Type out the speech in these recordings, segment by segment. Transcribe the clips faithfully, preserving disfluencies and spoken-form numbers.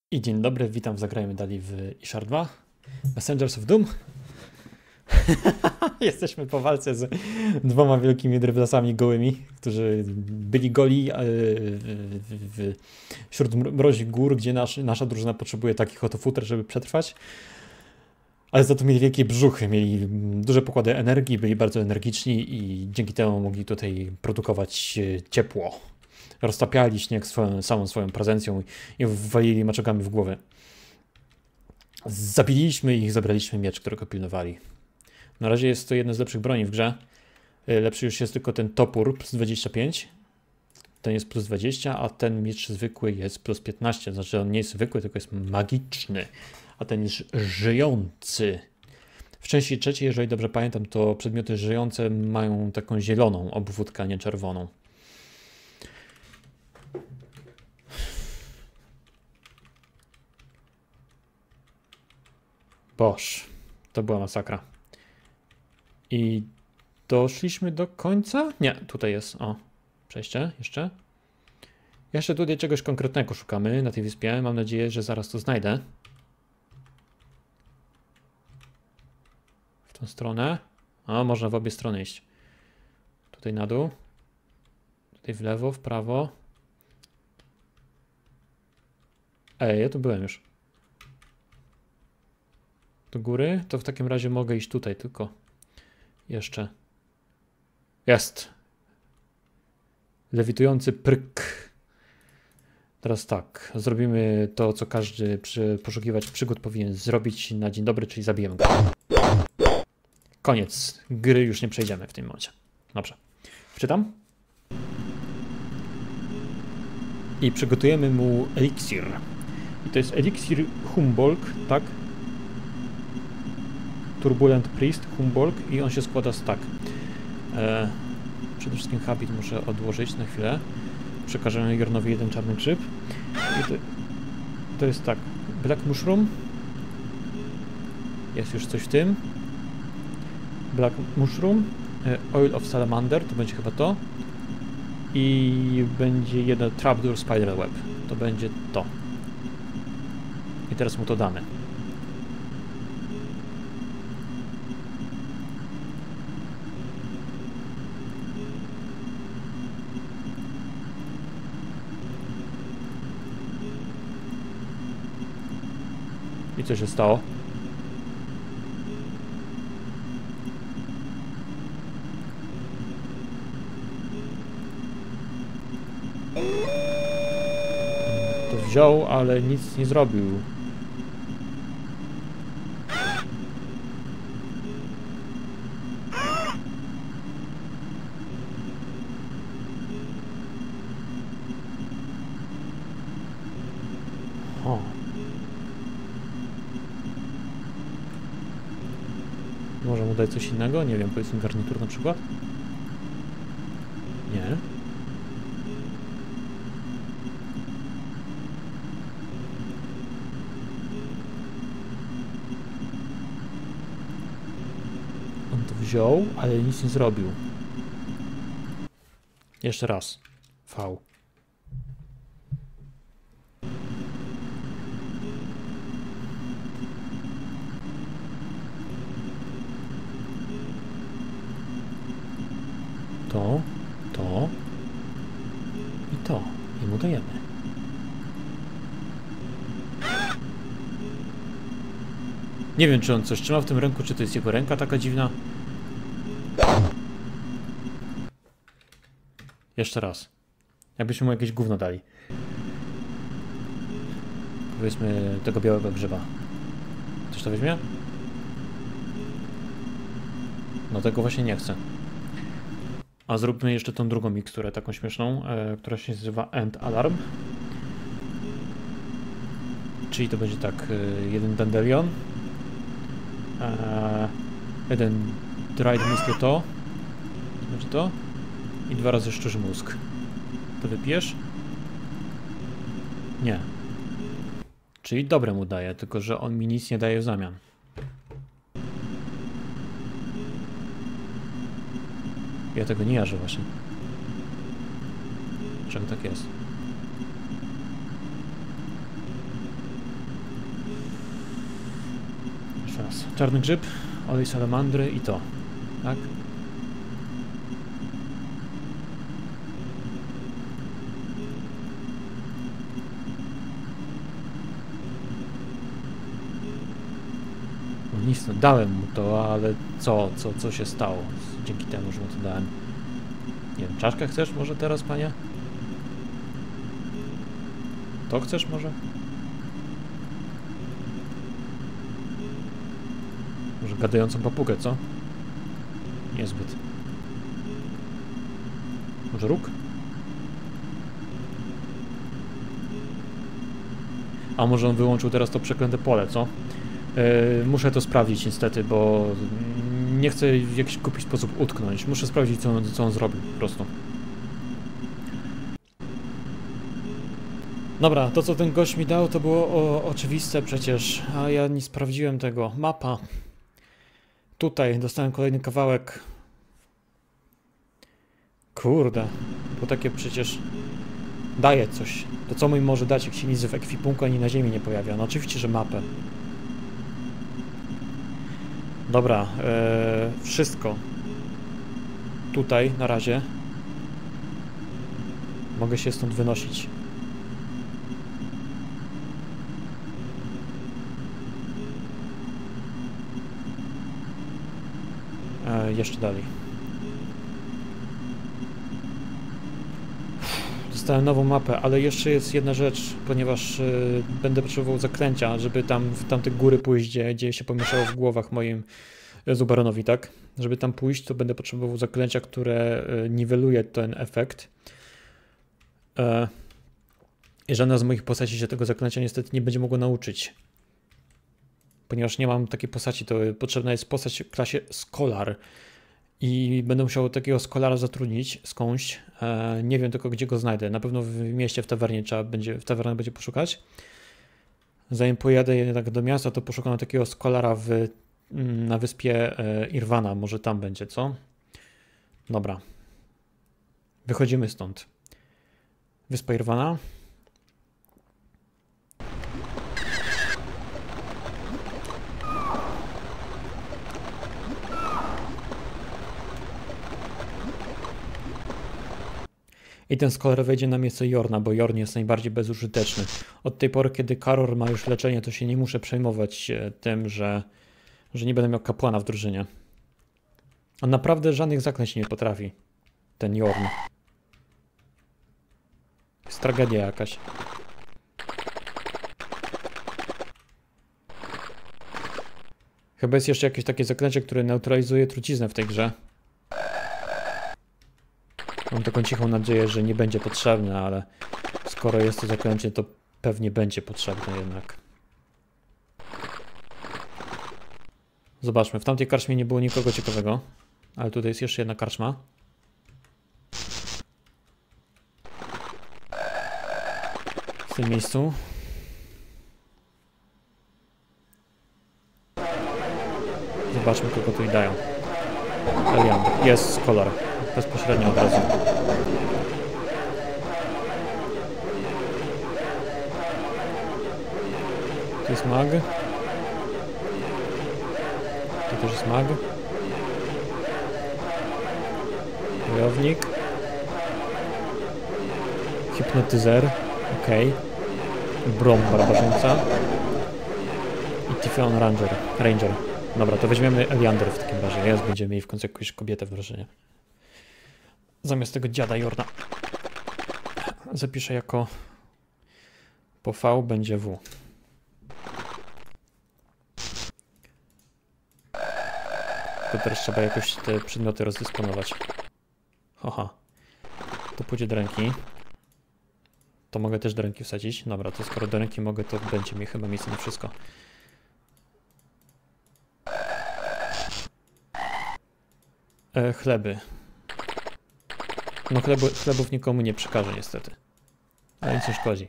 I dzień dobry, witam w Zagrajmy dalej w Ishar dwa. Messengers of Doom. Jesteśmy po walce z dwoma wielkimi drewlasami gołymi, którzy byli goli w, wśród mrozi gór, gdzie nasz, nasza drużyna potrzebuje takich oto futer, żeby przetrwać. Ale za to mieli wielkie brzuchy, mieli duże pokłady energii, byli bardzo energiczni i dzięki temu mogli tutaj produkować ciepło. Roztapiali śnieg swoją, samą swoją prezencją i walili maczugami w głowę. Zabiliśmy ich, zabraliśmy miecz, którego pilnowali. Na razie jest to jedna z lepszych broni w grze. Lepszy już jest tylko ten topór plus dwadzieścia pięć. Ten jest plus dwadzieścia, a ten miecz zwykły jest plus piętnaście. Znaczy on nie jest zwykły, tylko jest magiczny. A ten jest żyjący. W części trzeciej, jeżeli dobrze pamiętam, to przedmioty żyjące mają taką zieloną obwódkę, a nie czerwoną. Boż, to była masakra. I doszliśmy do końca? Nie, tutaj jest, o, przejście jeszcze. Jeszcze tutaj czegoś konkretnego szukamy na tej wyspie. Mam nadzieję, że zaraz to znajdę. W tą stronę. A, można w obie strony iść. Tutaj na dół. Tutaj w lewo, w prawo. Ej, ja tu byłem już. Do góry? To w takim razie mogę iść tutaj tylko. Jeszcze. Jest. Lewitujący pryk. Teraz tak. Zrobimy to, co każdy przy poszukiwać przygód powinien zrobić na dzień dobry, czyli zabijemy go. Koniec. Gry już nie przejdziemy w tym momencie. Dobrze. Wczytam. I przygotujemy mu eliksir. I to jest eliksir Humboldt, tak? Turbulent Priest, Humboldt i on się składa z tak. E, przede wszystkim habit muszę odłożyć na chwilę. Przekażemy Jornowi jeden czarny grzyb. I to, to jest tak. Black Mushroom. Jest już coś w tym. Black Mushroom. E, Oil of Salamander, to będzie chyba to. I będzie jeden Trapdoor Spiderweb. To będzie to. I teraz mu to damy. I co się stało? To wziął, ale nic nie zrobił. O. Może mu dać coś innego? Nie wiem, powiedzmy garnitur na przykład? Nie. On to wziął, ale nic nie zrobił. Jeszcze raz. V. To, to i to. I mu dajemy. Nie wiem, czy on coś trzyma w tym ręku, czy to jest jego ręka taka dziwna. Jeszcze raz. Jakbyśmy mu jakieś gówno dali. Powiedzmy tego białego grzyba. Coś to weźmie? No tego właśnie nie chcę. A zróbmy jeszcze tą drugą miksturę, taką śmieszną, e, która się nazywa End Alarm. Czyli to będzie tak, e, jeden dandelion, e, jeden dried misty to, to będzie to, i dwa razy szczurzy mózg. To wypijesz? Nie. Czyli dobre mu daje, tylko że on mi nic nie daje w zamian. Ja tego nie jarzę właśnie. Czemu tak jest? teraz? Czarny grzyb, olej salamandry i to, tak? No nic, no dałem mu to, ale co, co, co się stało dzięki temu, że mu to dałem? Nie wiem, czaszkę chcesz może teraz, panie? To chcesz może? Może gadającą papugę, co? Niezbyt. Może róg? A może on wyłączył teraz to przeklęte pole, co? Yy, muszę to sprawdzić niestety, bo nie chcę w jakiś głupi sposób utknąć. Muszę sprawdzić, co on, co on zrobił po prostu. Dobra, to co ten gość mi dał, to było o, oczywiste przecież, a ja nie sprawdziłem tego. Mapa. Tutaj dostałem kolejny kawałek. Kurde, bo takie przecież daje coś. To co mi może dać, jak się nic w ekwipunku ani na ziemi nie pojawia? No oczywiście, że mapę. Dobra, e, wszystko. Tutaj na razie. Mogę się stąd wynosić. E, jeszcze dalej. Dostałem nową mapę, ale jeszcze jest jedna rzecz, ponieważ y, będę potrzebował zaklęcia, żeby tam w tamte góry pójść, gdzie, gdzie się pomieszało w głowach moim Zubaronowi, tak? Żeby tam pójść, to będę potrzebował zaklęcia, które y, niweluje ten efekt. E, I żadna z moich postaci się tego zaklęcia niestety nie będzie mogła nauczyć. Ponieważ nie mam takiej postaci, to potrzebna jest postać w klasie Scholar. I będę musiał takiego skolara zatrudnić skądś. E, nie wiem tylko, gdzie go znajdę. Na pewno w mieście, w tawernie trzeba będzie, w tawernie będzie poszukać. Zanim pojadę jednak do miasta, to poszukam takiego skolara w, na wyspie e, Irwana. Może tam będzie, co? Dobra. Wychodzimy stąd. Wyspa Irwana. I ten scholar wejdzie na miejsce Jorna, bo Jorn jest najbardziej bezużyteczny. Od tej pory, kiedy Karol ma już leczenie, to się nie muszę przejmować tym, że, że nie będę miał kapłana w drużynie. On naprawdę żadnych zaklęć nie potrafi. Ten Jorn. Jest tragedia jakaś. Chyba jest jeszcze jakieś takie zaklęcie, które neutralizuje truciznę w tej grze. Mam taką cichą nadzieję, że nie będzie potrzebne, ale skoro jest to zaklęcie, to pewnie będzie potrzebne jednak. Zobaczmy, w tamtej karczmie nie było nikogo ciekawego, ale tutaj jest jeszcze jedna karczma. W tym miejscu. Zobaczmy, kogo tu dają. Eliander. Jest Scholar. Bezpośrednio od razu. Tu jest mag. Tu też jest mag. Wojownik. Hipnotyzer. Okej. Okay. Brom barbarzyńca. I Typhion Ranger. Ranger. Dobra, to weźmiemy Eliander w takim razie. Jest, będziemy mieli w końcu jakąś kobietę w drużynie. Zamiast tego dziada Jorna. Zapiszę jako po V będzie W. To teraz trzeba jakoś te przedmioty rozdysponować. Haha. To pójdzie do ręki. To mogę też do ręki wsadzić. Dobra, to skoro do ręki mogę, to będzie mi chyba miejsce na wszystko. E, chleby. No chlebu, chlebów nikomu nie przekażę niestety. Ale nic nie szkodzi.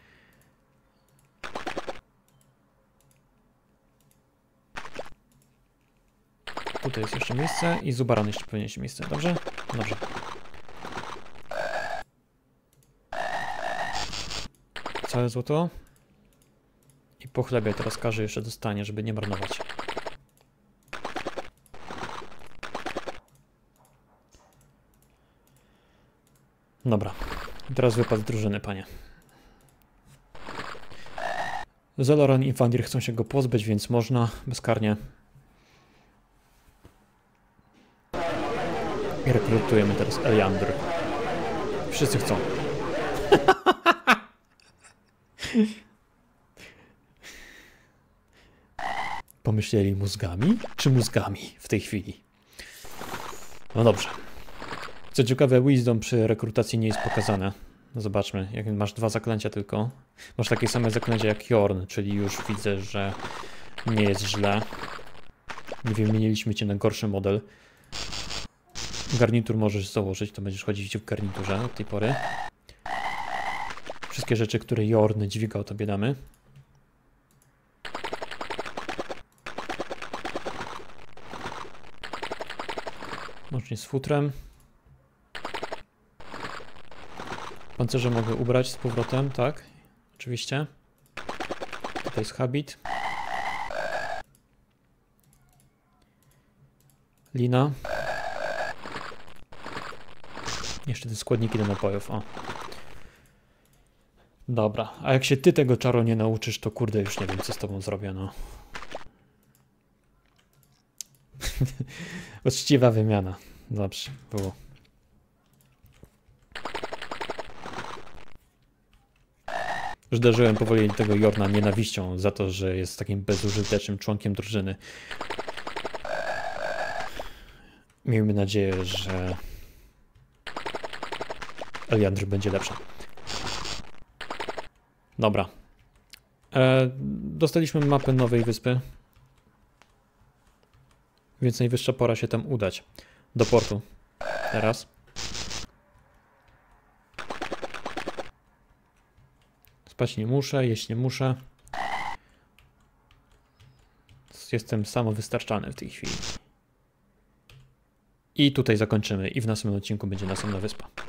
Tutaj jest jeszcze miejsce i Zubaran jeszcze powinien mieć miejsce. Dobrze? Dobrze. Całe złoto. I po chlebie teraz każdy jeszcze dostanie, żeby nie marnować. Dobra. Teraz wypad drużyny, panie. Zeloran i Vandir chcą się go pozbyć, więc można bezkarnie. I rekrutujemy teraz Eliandr. Wszyscy chcą. Pomyśleli mózgami, czy mózgami w tej chwili? No dobrze. Co ciekawe, Wisdom przy rekrutacji nie jest pokazane. No zobaczmy, jak masz dwa zaklęcia tylko. Masz takie same zaklęcia jak Jorn, czyli już widzę, że nie jest źle. Nie wymieniliśmy cię na gorszy model. Garnitur możesz założyć, to będziesz chodzić w garniturze od tej pory. Wszystkie rzeczy, które Jorn dźwigał, tobie damy. Łącznie z futrem. Pancerze mogę ubrać z powrotem, tak? Oczywiście. Tutaj jest habit. Lina. Jeszcze te składniki do napojów, o. Dobra, a jak się ty tego czaru nie nauczysz, to kurde już nie wiem, co z tobą zrobię, no. Uczciwa wymiana. Dobrze, było. Już darzyłem powoli tego Jorna nienawiścią za to, że jest takim bezużytecznym członkiem drużyny. Miejmy nadzieję, że Eliandr będzie lepsza. Dobra. E, dostaliśmy mapę nowej wyspy. Więc najwyższa pora się tam udać. Do portu. Teraz. Spać nie muszę, jeść nie muszę. Jestem samowystarczalny w tej chwili. I tutaj zakończymy. I w następnym odcinku będzie następna wyspa.